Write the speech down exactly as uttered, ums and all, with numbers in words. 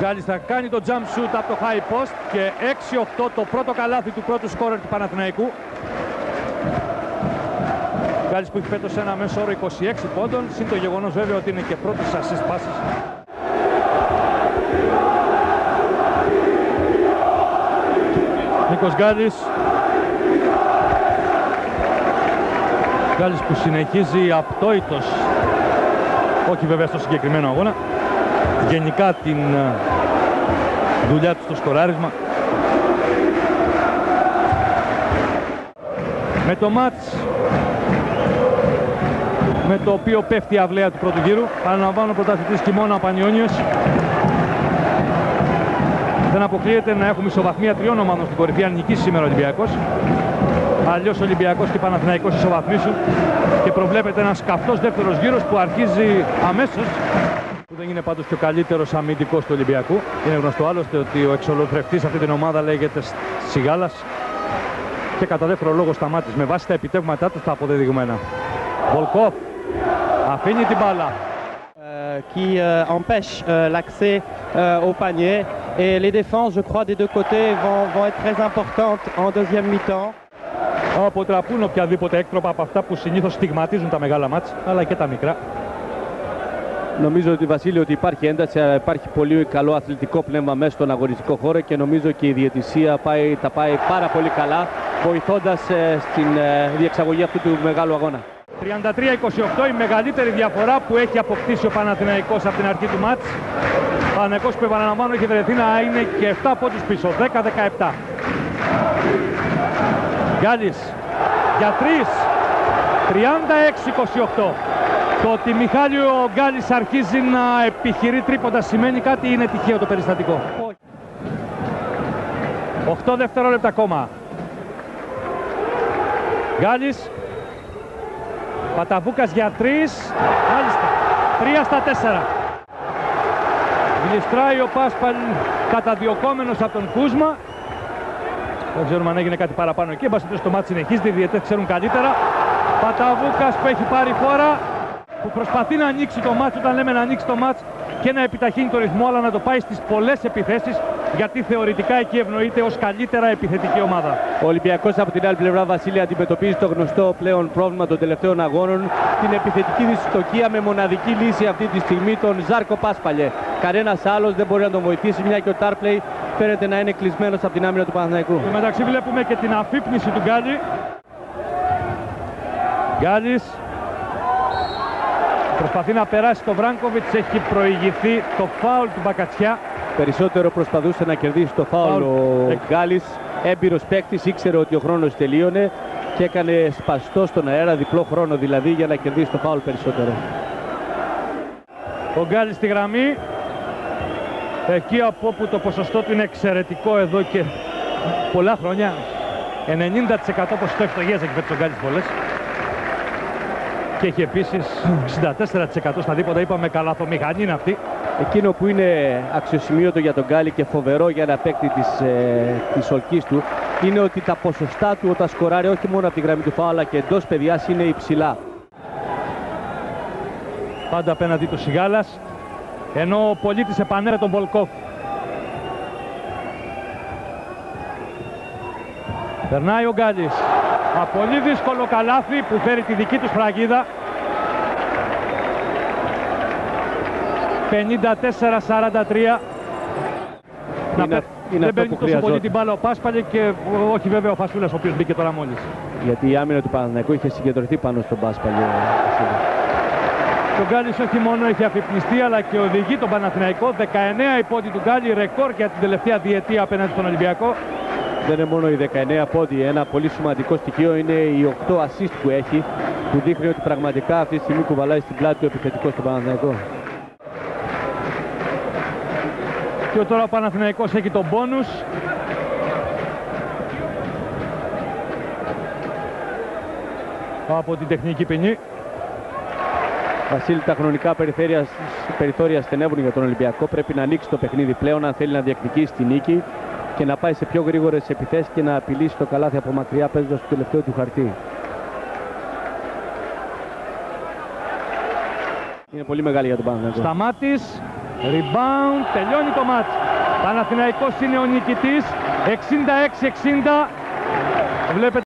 Γκάλης θα κάνει το jump shoot από το high post και έξι οκτώ το πρώτο καλάθι του πρώτου σκόρερ του Παναθηναϊκού. Γκάλης που έχει φέτος ένα μέσο όρο είκοσι έξι πόντων, συν το γεγονός βέβαια ότι είναι και πρώτος assist passes. Νίκος Γκάλης. Γκάλης που συνεχίζει απτόητος, όχι βέβαια στο συγκεκριμένο αγώνα, γενικά την δουλειά του στο σκοράρισμα. Με το μάτς με το οποίο πέφτει η αυλαία του πρώτου γύρου, παραλαμβάνω πρωταθλητής Κιμώνα ο Πανιόνιος. Δεν αποκλείεται να έχουμε ισοβαθμία τριών ομάδων στην κορυφή, αν νικήσει σήμερα ο Ολυμπιακός. Αλλιώς ο Ολυμπιακός και Παναθηναϊκός ισοβαθμίσουν και προβλέπεται ένας καυτός δεύτερος γύρος που αρχίζει αμέσως. Που δεν είναι πάντως και ο καλύτερος αμυντικός του Ολυμπιακού. Είναι γνωστό άλλωστε ότι ο εξολοθρευτής αυτή την ομάδα λέγεται Σιγάλας και κατά δεύτερο λόγο σταμάτησε με βάση τα επιτεύγματά του στα αποδεδειγμένα. Βολκόφ αφήνει την μπάλα. Qui euh, empêche euh, l'accès euh, au panier et les défenses, je crois, des deux côtés vont, vont être très importantes en deuxième mi-temps. Αποτραπούν οποιαδήποτε έκτροπα από αυτά που συνήθως στιγματίζουν τα μεγάλα μάτς, αλλά και τα μικρά. Νομίζω ότι, Βασίλη, ότι υπάρχει ένταση, υπάρχει πολύ καλό αθλητικό πνεύμα μέσα στον αγωνιστικό χώρο και νομίζω και η διαιτησία πάει, τα πάει πάρα πολύ καλά, βοηθώντας ε, στην ε, διεξαγωγή αυτού του μεγάλου αγώνα. τριάντα τρία είκοσι οκτώ η μεγαλύτερη διαφορά που έχει αποκτήσει ο Παναθηναϊκός από την αρχή του μάτς. Ο Παναθηναϊκός που επαναλαμβάνω έχει βρεθεί να είναι και επτά πόντους πίσω, δέκα δεκαεπτά. Γκάλης για τρεις, τριάντα έξι είκοσι οκτώ. Το ότι Μιχάλη ο Γκάλης αρχίζει να επιχειρεί τρίποντα σημαίνει κάτι, είναι τυχαίο το περιστατικό. οκτώ δευτερόλεπτα ακόμα. Γκάλης. Παταβούκας για τρεις. Μάλιστα. τρία στα τέσσερα. Γλιστράει ο Πάσπαλ καταδιωκόμενος από τον Κούσμα. Δεν ξέρουμε αν έγινε κάτι παραπάνω εκεί. Εμπασχετός το μάτς συνεχίζεται, οι διαιτές ξέρουν καλύτερα. Παταβούκας που έχει πάρει φόρα, που προσπαθεί να ανοίξει το μάτς, όταν λέμε να ανοίξει το μάτς και να επιταχύνει το ρυθμό, αλλά να το πάει στις πολλές επιθέσεις, γιατί θεωρητικά εκεί ευνοείται ως καλύτερα επιθετική ομάδα. Ο Ολυμπιακός από την άλλη πλευρά, Βασίλη, αντιμετωπίζει το γνωστό πλέον πρόβλημα των τελευταίων αγώνων, την επιθετική δυστοκία, με μοναδική λύση αυτή τη στιγμή τον Ζάρκο Πάσπαλιε. Κανένας άλλος δεν μπορεί να τον βοηθήσει, μια και ο Τάρπλεϊ φαίνεται να είναι κλεισμένος από την άμυνα του Παναθηναϊκού. Και μεταξύ βλέπουμε και την αφύπνιση του Γκάλη. Γκάλης προσπαθεί να περάσει το Βράνκοβιτς, έχει προηγηθεί το φάουλ του Μπακατσιά. Περισσότερο προσπαθούσε να κερδίσει το φάουλ ο Γκάλης, έμπειρος παίκτης, ήξερε ότι ο χρόνος τελείωνε και έκανε σπαστό στον αέρα, διπλό χρόνο δηλαδή, για να κερδίσει το φάουλ περισσότερο. Ο Γκάλης στη γραμμή, εκεί από όπου το ποσοστό του είναι εξαιρετικό εδώ και πολλά χρόνια. ενενήντα τοις εκατό ποσοστό ευστοχίας έχει φέτος ο Γκάλης πολλές. Και έχει επίσης εξήντα τέσσερα τοις εκατό στα δίποτα, είπαμε καλαθομηχανή είναι αυτή. Εκείνο που είναι αξιοσημείωτο για τον Γκάλη και φοβερό για ένα παίκτη της, ε, της ολκής του, είναι ότι τα ποσοστά του όταν σκοράρει όχι μόνο από τη γραμμή του φάουλ αλλά και εντός παιδιάς είναι υψηλά. Πάντα απέναντι του Σιγάλας, ενώ ο πολίτης επανέρε τον Βολκόφ. Περνάει ο Γκάλης. Ένα πολύ δύσκολο καλάθι που φέρει τη δική του σφραγίδα. πενήντα τέσσερα σαράντα τρία. Είναι, να, είναι δεν παίρνει τόσο πολύ την μπάλα ο Πάσπαλε και όχι βέβαια ο Φασούλας, ο οποίος μπήκε τώρα μόλις. Γιατί η άμυνα του Παναθηναϊκού είχε συγκεντρωθεί πάνω στον Πάσπαλε. Ο Γκάλης όχι μόνο έχει αφυπνιστεί αλλά και οδηγεί τον Παναθηναϊκό. δεκαεννέα η πόντι του Γκάλη, ρεκόρ για την τελευταία διετία απέναντι στον Ολυμπιακό. Δεν είναι μόνο οι δεκαεννέα πόντι, ένα πολύ σημαντικό στοιχείο είναι οι οκτώ assist που έχει, που δείχνει ότι πραγματικά αυτή τη στιγμή κουβαλάει στην πλάτη του επιθετικό στον Παναθηναϊκό. Και τώρα ο Παναθηναϊκός έχει τον μπόνους. Από την τεχνική ποινή. Βασίλη, τα χρονικά περιθώρια, περιθώρια στενεύουν για τον Ολυμπιακό. Πρέπει να ανοίξει το παιχνίδι πλέον αν θέλει να διεκδικήσει τη νίκη και να πάει σε πιο γρήγορες επιθέσεις και να απειλήσει το καλάθι από μακριά παίζοντας το τελευταίο του χαρτί. Είναι πολύ μεγάλη για τον Παναθηναϊκό. Σταμάτης, Rebound, τελειώνει το μάτς. Παναθηναϊκός είναι ο νικητής, εξήντα έξι εξήντα. Βλέπετε